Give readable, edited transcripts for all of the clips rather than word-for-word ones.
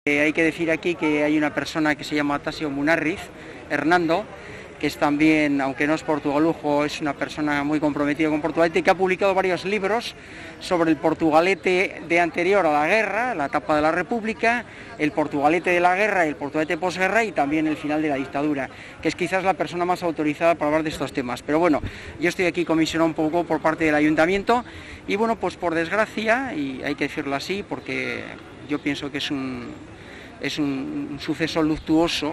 Hay que decir aquí que hay una persona que se llama Tasio Munarriz, Hernando, que es también, aunque no es portugalujo, es una persona muy comprometida con Portugalete, que ha publicado varios libros sobre el Portugalete de anterior a la guerra, la etapa de la República, el Portugalete de la guerra y el Portugalete posguerra, y también el final de la dictadura, que es quizás la persona más autorizada para hablar de estos temas. Pero bueno, yo estoy aquí comisionado un poco por parte del ayuntamiento y bueno, pues por desgracia, y hay que decirlo así porque yo pienso que es un suceso luctuoso,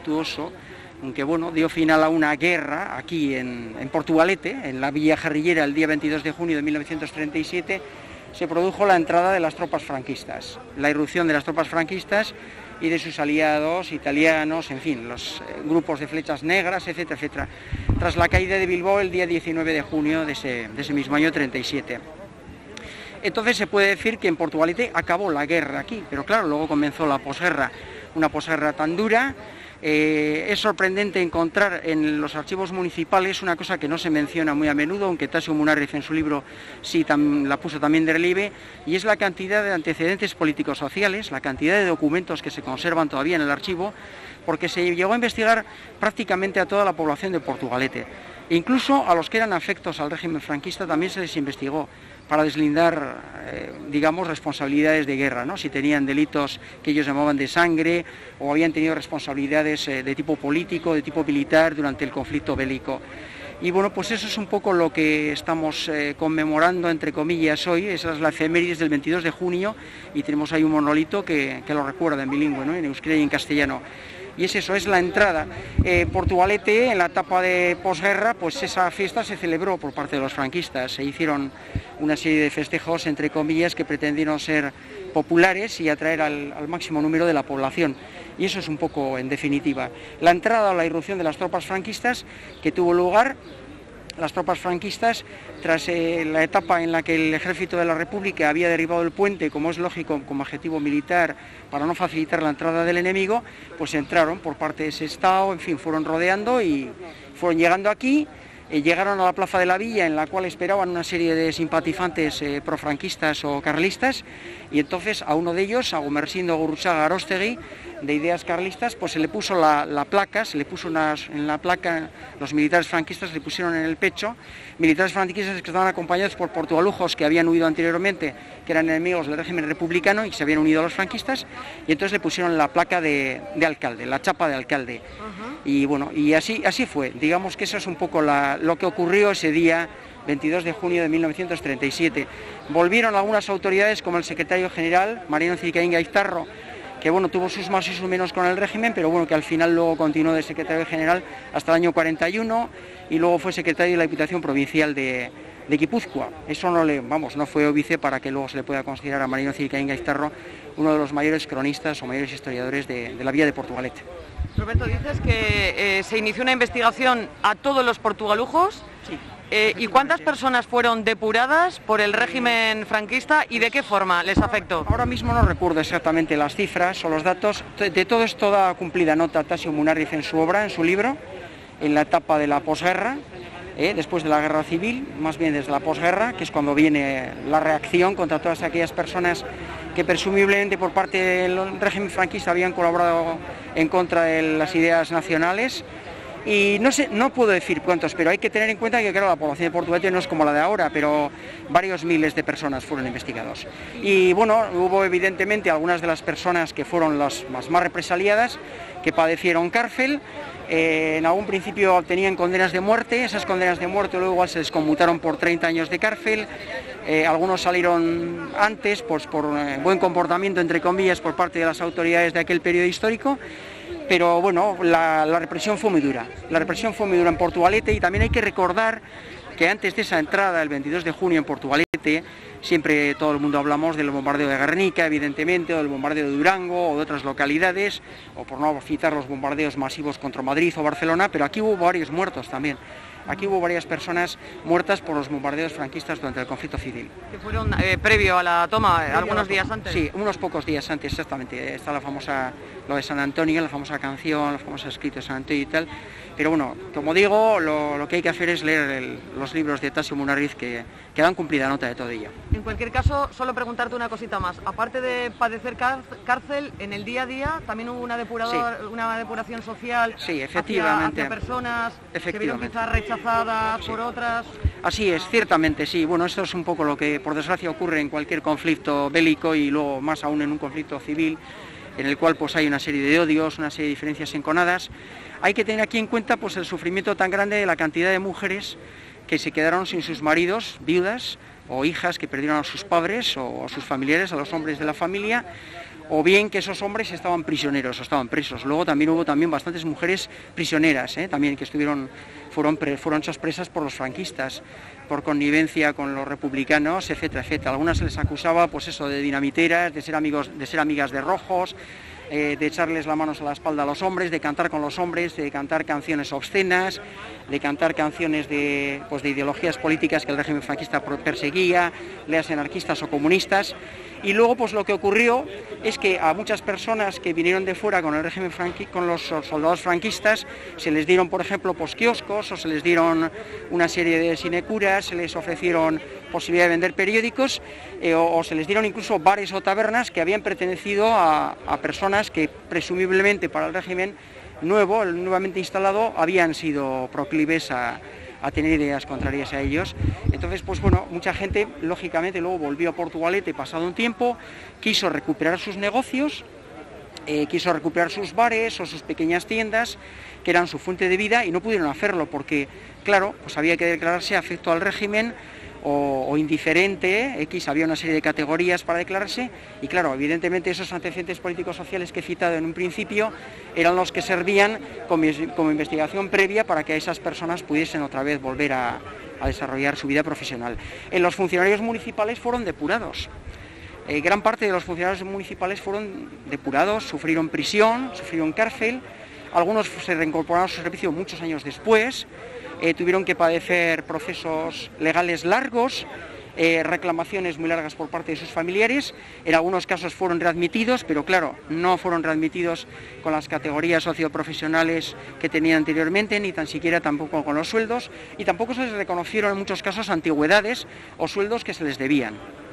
aunque bueno, dio final a una guerra aquí en Portugalete, en la Villa Guerrillera, el día 22 de junio de 1937, se produjo la entrada de las tropas franquistas, la irrupción de las tropas franquistas y de sus aliados italianos, en fin, los grupos de flechas negras, etcétera, etcétera, tras la caída de Bilbao el día 19 de junio de ese mismo año 37. Entonces se puede decir que en Portugalete acabó la guerra aquí, pero claro, luego comenzó la posguerra, una posguerra tan dura. Es sorprendente encontrar en los archivos municipales una cosa que no se menciona muy a menudo, aunque Tasio Munarriz en su libro sí la puso también de relieve, y es la cantidad de antecedentes políticos sociales, la cantidad de documentos que se conservan todavía en el archivo, porque se llegó a investigar prácticamente a toda la población de Portugalete. Incluso a los que eran afectos al régimen franquista también se les investigó para deslindar, digamos, responsabilidades de guerra, ¿no? Si tenían delitos que ellos llamaban de sangre o habían tenido responsabilidades de tipo político, de tipo militar durante el conflicto bélico. Y bueno, pues eso es un poco lo que estamos conmemorando, entre comillas, hoy. Esa es la efemérides del 22 de junio y tenemos ahí un monolito que lo recuerda en bilingüe, ¿no? En euskera y en castellano. Y es eso, es la entrada. Portugalete, en la etapa de posguerra, pues esa fiesta se celebró por parte de los franquistas. Se hicieron una serie de festejos, entre comillas, que pretendieron ser populares y atraer al máximo número de la población. Y eso es un poco, en definitiva, la entrada o la irrupción de las tropas franquistas que tuvo lugar. Las tropas franquistas, tras la etapa en la que el ejército de la República había derribado el puente, como es lógico, como objetivo militar, para no facilitar la entrada del enemigo, pues entraron por parte de ese Estado, en fin, fueron rodeando y fueron llegando aquí. Llegaron a la plaza de la Villa, en la cual esperaban una serie de simpatizantes profranquistas o carlistas, y entonces a uno de ellos, a Gumersindo Gurruchaga Aróstegui, de ideas carlistas, pues se le puso la placa, en la placa, los militares franquistas le pusieron en el pecho, militares franquistas que estaban acompañados por portugalujos que habían huido anteriormente, que eran enemigos del régimen republicano y que se habían unido a los franquistas, y entonces le pusieron la placa de alcalde, la chapa de alcalde. Y bueno, y así fue. Digamos que eso es un poco lo que ocurrió ese día 22 de junio de 1937. Volvieron algunas autoridades, como el secretario general, Mariano Cicaínga Iztarro, que bueno, tuvo sus más y sus menos con el régimen, pero bueno, que al final luego continuó de secretario general hasta el año 41 y luego fue secretario de la Diputación Provincial de Guipúzcoa. Eso no fue óbice para que luego se le pueda considerar a Mariano Cicaínga Iztarro uno de los mayores cronistas o mayores historiadores de la villa de Portugalete. Roberto, dices que se inició una investigación a todos los portugalujos. Sí. ¿Y cuántas personas fueron depuradas por el régimen franquista y de qué forma les afectó? Ahora mismo no recuerdo exactamente las cifras o los datos. De todo esto da cumplida nota Tasio Munarriz en su obra, en su libro, en la etapa de la posguerra, después de la guerra civil, más bien desde la posguerra, que es cuando viene la reacción contra todas aquellas personas que presumiblemente por parte del régimen franquista habían colaborado en contra de las ideas nacionales. Y no puedo decir cuántos, pero hay que tener en cuenta que claro, la población de Portugalete no es como la de ahora, pero varios miles de personas fueron investigados. Y bueno, hubo evidentemente algunas de las personas que fueron las más represaliadas, que padecieron cárcel. En algún principio obtenían condenas de muerte, esas condenas de muerte luego igual se les conmutaron por 30 años de cárcel. Algunos salieron antes pues, por buen comportamiento, entre comillas, por parte de las autoridades de aquel periodo histórico. Pero bueno, la represión fue muy dura. La represión fue muy dura en Portugalete y también hay que recordar que antes de esa entrada, el 22 de junio en Portugalete, siempre todo el mundo hablamos del bombardeo de Guernica, evidentemente, o del bombardeo de Durango o de otras localidades, o por no citar los bombardeos masivos contra Madrid o Barcelona, pero aquí hubo varios muertos también. Aquí hubo varias personas muertas por los bombardeos franquistas durante el conflicto civil. Que fueron previo a la toma, algunos días antes. Sí, unos pocos días antes, exactamente. Está la famosa, lo de San Antonio, la famosa canción, los famosos escritos de San Antonio y tal. Pero bueno, como digo, lo que hay que hacer es leer los libros de Tasio Munarriz que dan cumplida nota de todo ello. En cualquier caso, solo preguntarte una cosita más. Aparte de padecer cárcel, en el día a día también hubo una depuración social, sí, efectivamente, hacia personas que vieron quizás rechazadas por otras. Así es, ciertamente, sí. Bueno, esto es un poco lo que por desgracia ocurre en cualquier conflicto bélico y luego más aún en un conflicto civil, en el cual pues hay una serie de odios, una serie de diferencias enconadas. Hay que tener aquí en cuenta pues el sufrimiento tan grande de la cantidad de mujeres que se quedaron sin sus maridos, viudas o hijas que perdieron a sus padres o a sus familiares, a los hombres de la familia, o bien que esos hombres estaban prisioneros o estaban presos. Luego también hubo bastantes mujeres prisioneras, también que fueron hechas presas por los franquistas, por connivencia con los republicanos, etcétera, etcétera. Algunas se les acusaba pues eso, de dinamiteras, de ser amigas de rojos, de echarles las manos a la espalda a los hombres, de cantar con los hombres, de cantar canciones obscenas, de cantar canciones de ideologías políticas que el régimen franquista perseguía, leas anarquistas o comunistas. Y luego pues lo que ocurrió es que a muchas personas que vinieron de fuera con el régimen con los soldados franquistas se les dieron, por ejemplo, pues kioscos o se les dieron una serie de sinecuras, se les ofrecieron posibilidad de vender periódicos o se les dieron incluso bares o tabernas que habían pertenecido a personas que presumiblemente para el régimen nuevo, el nuevamente instalado, habían sido proclives a tener ideas contrarias a ellos. Entonces, pues bueno, mucha gente, lógicamente, luego volvió a Portugalete pasado un tiempo, quiso recuperar sus negocios, quiso recuperar sus bares o sus pequeñas tiendas, que eran su fuente de vida, y no pudieron hacerlo porque, claro, pues había que declararse afecto al régimen o indiferente, había una serie de categorías para declararse, y claro, evidentemente esos antecedentes políticos sociales que he citado en un principio eran los que servían como investigación previa para que esas personas pudiesen otra vez volver a desarrollar su vida profesional. Los funcionarios municipales fueron depurados. Gran parte de los funcionarios municipales fueron depurados, sufrieron prisión, sufrieron cárcel, algunos se reincorporaron a su servicio muchos años después, tuvieron que padecer procesos legales largos, reclamaciones muy largas por parte de sus familiares. En algunos casos fueron readmitidos, pero claro, no fueron readmitidos con las categorías socioprofesionales que tenían anteriormente, ni tan siquiera tampoco con los sueldos, y tampoco se les reconocieron en muchos casos antigüedades o sueldos que se les debían.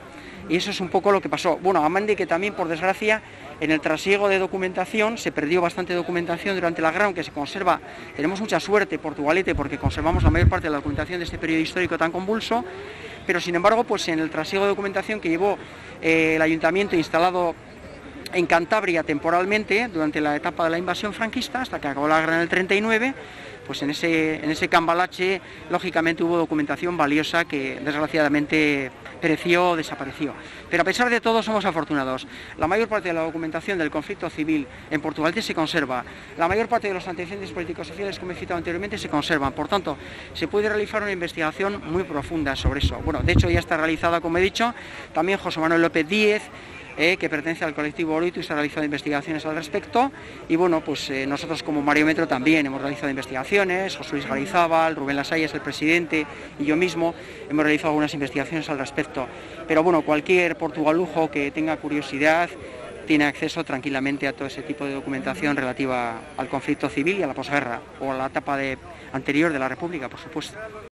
Y eso es un poco lo que pasó. Bueno, además de que también, por desgracia, en el trasiego de documentación se perdió bastante documentación durante la guerra, aunque se conserva. Tenemos mucha suerte, Portugalete, porque conservamos la mayor parte de la documentación de este periodo histórico tan convulso, pero sin embargo, pues en el trasiego de documentación que llevó el ayuntamiento instalado en Cantabria temporalmente durante la etapa de la invasión franquista, hasta que acabó la guerra en el 39, pues en ese cambalache, lógicamente hubo documentación valiosa que desgraciadamente pereció o desapareció. Pero a pesar de todo somos afortunados. La mayor parte de la documentación del conflicto civil en Portugalete se conserva. La mayor parte de los antecedentes políticos sociales, como he citado anteriormente, se conservan. Por tanto, se puede realizar una investigación muy profunda sobre eso. Bueno, de hecho ya está realizada, como he dicho, también José Manuel López Díez, que pertenece al colectivo Oroitus, ha realizado investigaciones al respecto, y bueno, pues nosotros como Mariómetro también hemos realizado investigaciones, José Luis Garizábal, Rubén Lasallas, el presidente, y yo mismo hemos realizado algunas investigaciones al respecto. Pero bueno, cualquier portugalujo que tenga curiosidad tiene acceso tranquilamente a todo ese tipo de documentación relativa al conflicto civil y a la posguerra, o a la etapa anterior de la República, por supuesto.